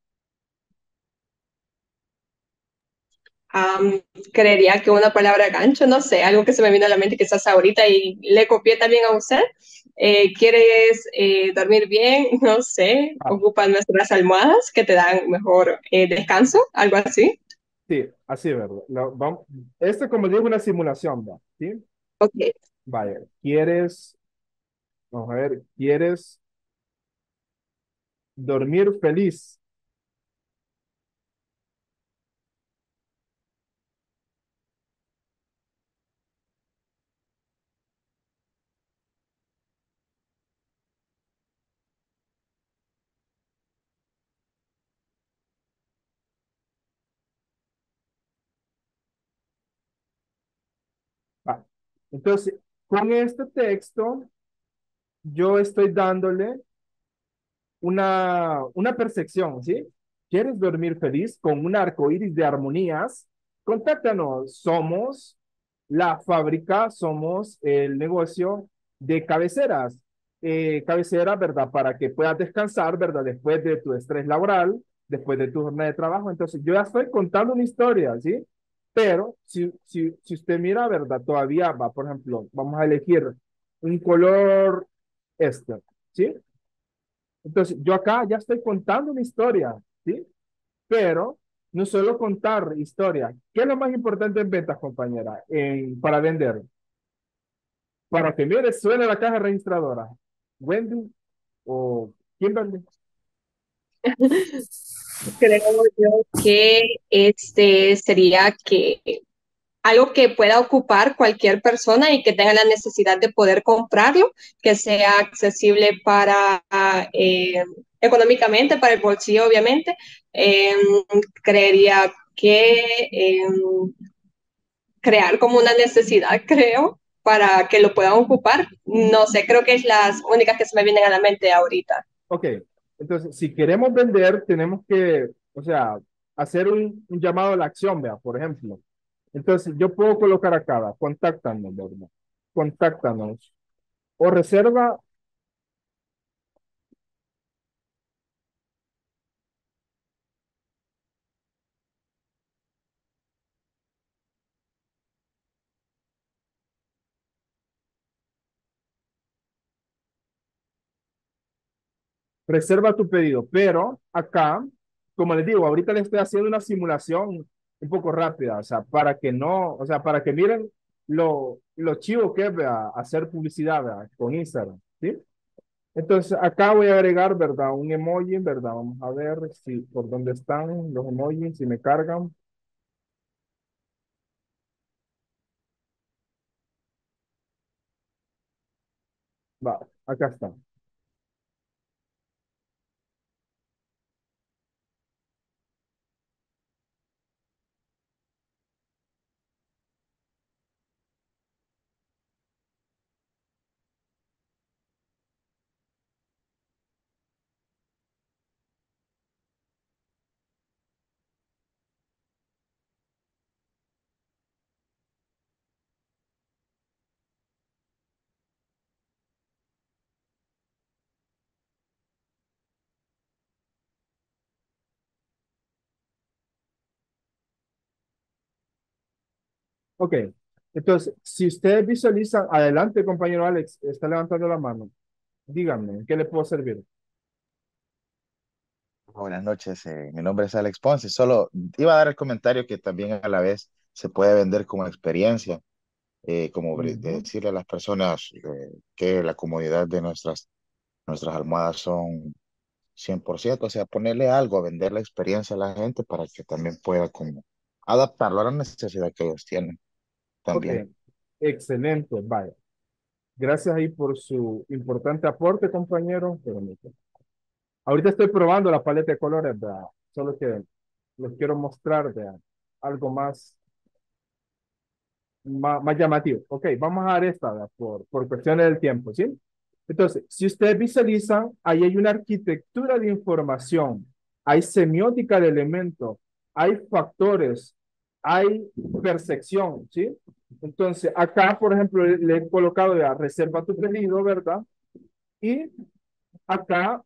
Creería que una palabra gancho, no sé, algo que se me vino a la mente quizás ahorita y le copié también a usted. ¿Quieres dormir bien? No sé, Ah, ocupan nuestras almohadas que te dan mejor descanso, algo así. sí, así, ¿verdad? Esto, como digo, es una simulación, ¿va? ¿Sí? Ok. Vaya, vamos a ver, ¿quieres dormir feliz? Ah, entonces, con este texto, yo estoy dándole una percepción, ¿sí? ¿Quieres dormir feliz con un arco iris de armonías? Contáctanos. Somos la fábrica, somos el negocio de cabeceras. Cabeceras, ¿verdad? Para que puedas descansar, ¿verdad? Después de tu estrés laboral, después de tu jornada de trabajo. Entonces, yo ya estoy contando una historia, ¿sí? Pero si usted mira, ¿verdad? Todavía va, por ejemplo, vamos a elegir un color este, ¿sí? Entonces, yo acá ya estoy contando una historia, ¿sí? Pero no solo contar historia. ¿Qué es lo más importante en ventas, compañera? Para vender. Para que mire, suene la caja registradora. Wendy o Kimberly. Creo yo que sería que algo que pueda ocupar cualquier persona y que tenga la necesidad de poder comprarlo, que sea accesible para económicamente, para el bolsillo, obviamente. Eh, Creería que crear como una necesidad, creo, para que lo puedan ocupar. No sé, creo que es las únicas que se me vienen a la mente ahorita. Ok, entonces, si queremos vender, tenemos que, o sea, hacer un llamado a la acción, vea, por ejemplo. Entonces, yo puedo colocar acá, contáctanos, ¿verdad? Contáctanos. O reserva. Reserva tu pedido, pero acá, como les digo, ahorita les estoy haciendo una simulación un poco rápida, o sea, para que no, o sea, para que miren lo chivo que es, vea, hacer publicidad, vea, con Instagram, ¿sí? Entonces, acá voy a agregar, ¿verdad? Un emoji, ¿verdad? Vamos a ver si por dónde están los emojis, si me cargan. Va, acá está. Ok. Entonces, si ustedes visualizan, adelante, compañero Alex, está levantando la mano. Díganme, ¿en qué le puedo servir? Buenas noches, mi nombre es Alex Ponce. Solo iba a dar el comentario que también a la vez se puede vender como experiencia, como Ujú. decirle a las personas que la comodidad de nuestras almohadas son 100%, o sea, ponerle algo, vender la experiencia a la gente para que también pueda como adaptarlo a la necesidad que ellos tienen Ok, también. excelente, vaya. Gracias ahí por su importante aporte, compañero. Permítame. Ahorita estoy probando la paleta de colores, ¿verdad? Solo que les quiero mostrar, ¿verdad? Algo más llamativo. Ok, vamos a dar esta, ¿verdad? Por cuestiones del tiempo, ¿sí? Entonces, si ustedes visualizan, ahí hay una arquitectura de información, hay semiótica de elementos, hay factores, hay percepción, ¿sí? Entonces, acá, por ejemplo, le he colocado ya, reserva tu pedido, ¿verdad? Y acá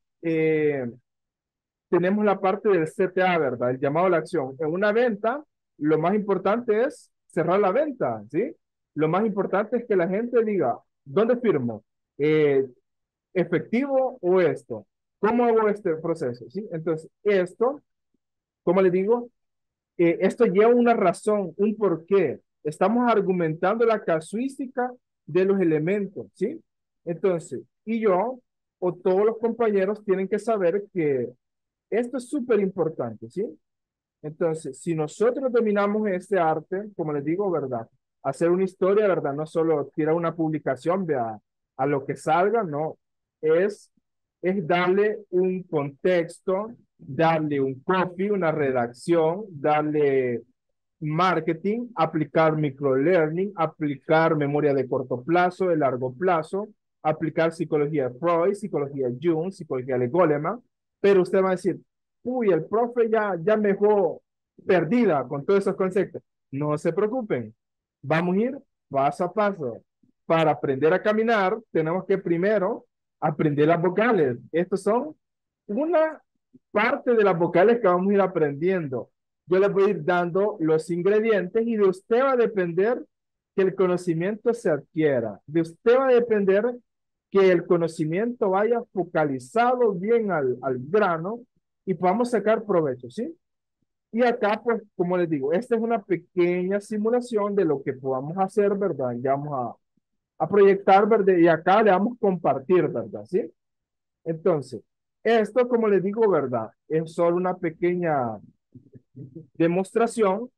tenemos la parte del CTA, ¿verdad? El llamado a la acción. En una venta, lo más importante es cerrar la venta, ¿sí? Lo más importante es que la gente diga, ¿dónde firmo? Eh, ¿Efectivo o esto? ¿Cómo hago este proceso? ¿Sí? Entonces, esto, como les digo, esto lleva una razón, un porqué. Estamos argumentando la casuística de los elementos, ¿sí? Entonces, y yo o todos los compañeros tienen que saber que esto es súper importante, ¿sí? Entonces, si nosotros dominamos este arte, como les digo, ¿verdad? Hacer una historia, ¿verdad? No solo tirar una publicación a lo que salga, no. Es, es darle un contexto, darle un copy, una redacción, darle marketing, aplicar microlearning, aplicar memoria de corto plazo, de largo plazo, aplicar psicología de Freud, psicología de Jung, psicología de Goleman, pero usted va a decir, uy, el profe ya me dejó perdida con todos esos conceptos. No se preocupen, vamos a ir paso a paso. Para aprender a caminar, tenemos que primero aprender las vocales. Estos son una parte de las vocales que vamos a ir aprendiendo. Yo les voy a ir dando los ingredientes y de usted va a depender que el conocimiento se adquiera. De usted va a depender que el conocimiento vaya focalizado bien al grano y podamos sacar provecho, ¿sí? Y acá, pues, como les digo, esta es una pequeña simulación de lo que podamos hacer, ¿verdad? Ya vamos a proyectar, ¿verdad? Y acá le vamos a compartir, ¿verdad? ¿Sí? Entonces, esto, como les digo, ¿verdad? Es solo una pequeña demostración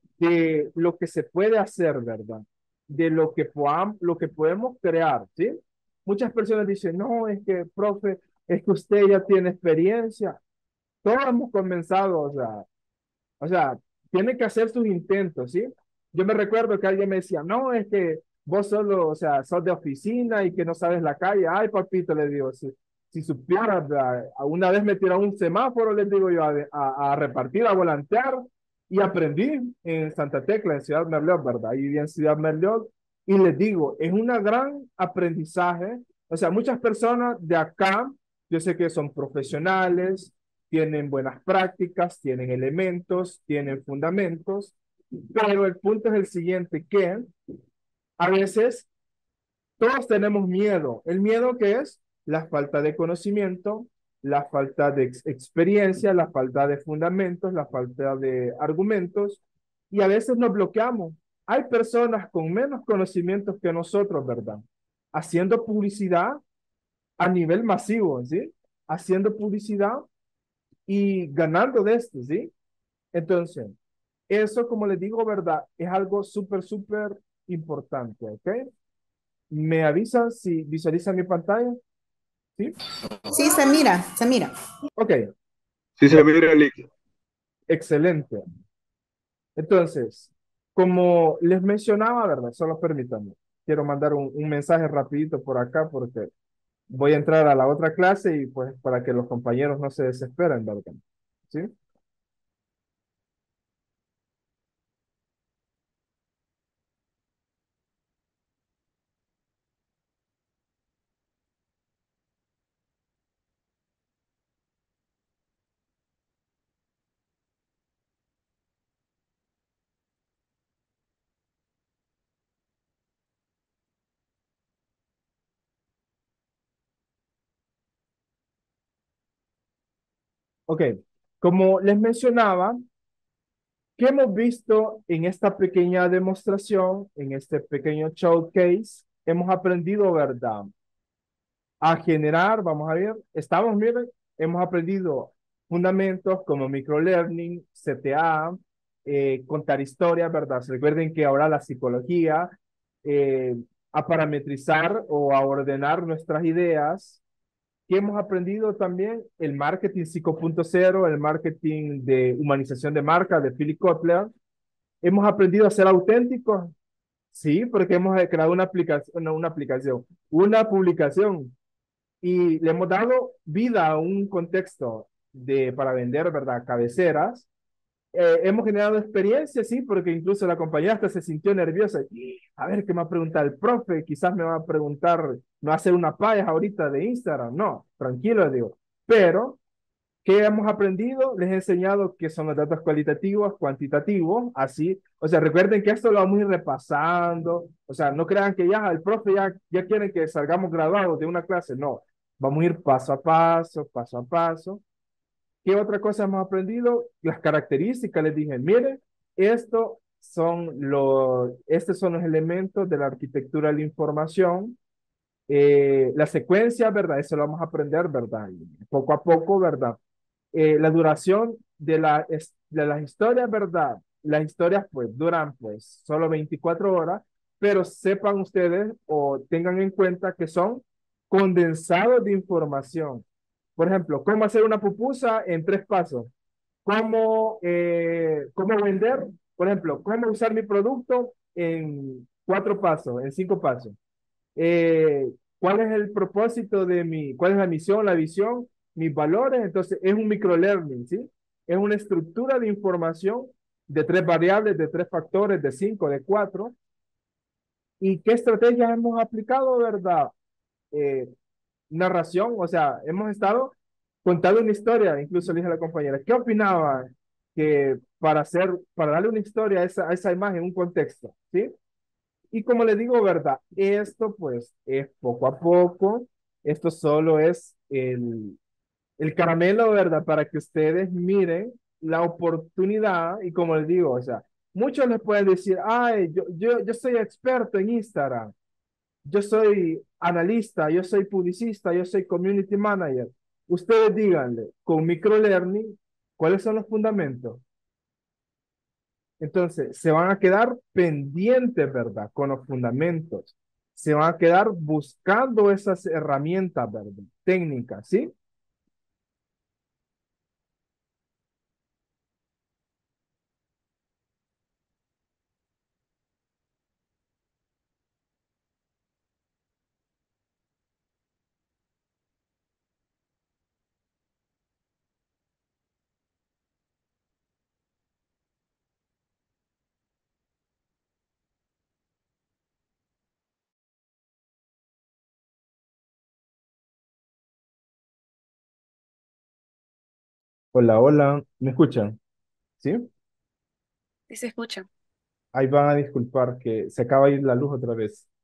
de lo que se puede hacer, ¿verdad? De lo que podemos crear, ¿sí? Muchas personas dicen, no, es que, profe, es que usted ya tiene experiencia. Todos hemos comenzado, o sea, tiene que hacer sus intentos, ¿sí? Yo me recuerdo que alguien me decía, no, es que vos solo, o sea, sos de oficina y que no sabes la calle. Ay, papito, le digo, si supieras, ¿verdad? Una vez me tiraron un semáforo, les digo yo, a repartir, a volantear, y aprendí en Santa Tecla, en Ciudad Merliot, ¿verdad? Y viví en Ciudad Merliot, y les digo, es un gran aprendizaje. O sea, muchas personas de acá, yo sé que son profesionales, tienen buenas prácticas, tienen elementos, tienen fundamentos, pero el punto es el siguiente, que a veces todos tenemos miedo. ¿El miedo qué es? La falta de conocimiento, la falta de experiencia, la falta de fundamentos, la falta de argumentos, y a veces nos bloqueamos. Hay personas con menos conocimientos que nosotros, ¿verdad? Haciendo publicidad a nivel masivo, ¿sí? Haciendo publicidad y ganando de esto, ¿sí? Entonces, eso, como les digo, ¿verdad? Es algo súper, súper importante, ¿ok? ¿Me avisan si visualizan mi pantalla? ¿Sí? Sí, se mira, se mira. Ok, Sí se mira, Lick. excelente. Entonces, como les mencionaba, ¿verdad? Solo permítanme. Quiero mandar un mensaje rapidito por acá porque voy a entrar a la otra clase y pues para que los compañeros no se desesperen, ¿verdad? ¿Sí? Ok, como les mencionaba, ¿qué hemos visto en esta pequeña demostración, en este pequeño showcase? Hemos aprendido, ¿verdad? A generar, vamos a ver, miren, hemos aprendido fundamentos como microlearning, CTA, contar historias, ¿verdad? Recuerden que ahora la psicología, eh, a parametrizar o a ordenar nuestras ideas. ¿Qué hemos aprendido también? El marketing 5.0, el marketing de humanización de marca de Philip Kotler. Hemos aprendido a ser auténticos, sí, porque hemos creado una aplicación, no, una publicación y le hemos dado vida a un contexto para vender, ¿verdad? Cabeceras. Hemos generado experiencias, sí, porque incluso la compañera hasta se sintió nerviosa. A ver, ¿qué me va a preguntar el profe? Quizás me va a preguntar, me va a hacer una payas ahorita de Instagram. No, tranquilo, digo. Pero, ¿qué hemos aprendido? Les he enseñado qué son los datos cualitativos, cuantitativos, así. O sea, recuerden que esto lo vamos a ir repasando. O sea, no crean que ya el profe ya quiere que salgamos graduados de una clase. No, vamos a ir paso a paso, paso a paso. ¿Qué otra cosa hemos aprendido? Las características, les dije, miren, estos son los elementos de la arquitectura de la información. La secuencia, ¿verdad? Eso lo vamos a aprender, ¿verdad? Y poco a poco, ¿verdad? La duración de las historias, ¿verdad? Las historias, pues, duran, pues, solo 24 horas, pero sepan ustedes o tengan en cuenta que son condensados de información. Por ejemplo, cómo hacer una pupusa en 3 pasos. Cómo vender, por ejemplo, cómo usar mi producto en 4 pasos, en 5 pasos. Eh, ¿Cuál es el propósito cuál es la misión, la visión, mis valores? Entonces, es un microlearning, ¿sí? Es una estructura de información de 3 variables, de 3 factores, de 5, de 4. ¿Y qué estrategias hemos aplicado, verdad? Eh, Narración, o sea, hemos estado contando una historia, incluso le dije a la compañera, ¿qué opinaba que para darle una historia a esa imagen, un contexto, ¿sí? Y como le digo, ¿verdad? Esto pues es poco a poco, esto solo es el caramelo, ¿verdad? Para que ustedes miren la oportunidad y como les digo, o sea, muchos les pueden decir, ay, yo soy experto en Instagram, yo soy analista, yo soy publicista, yo soy community manager. Ustedes díganle, con microlearning, ¿cuáles son los fundamentos? Entonces, se van a quedar pendientes, ¿verdad? Con los fundamentos. Se van a quedar buscando esas herramientas, ¿verdad? Técnicas, ¿sí? Hola, hola, ¿me escuchan? ¿Sí? Sí se escucha. Ahí van a disculpar que se acaba de ir la luz otra vez.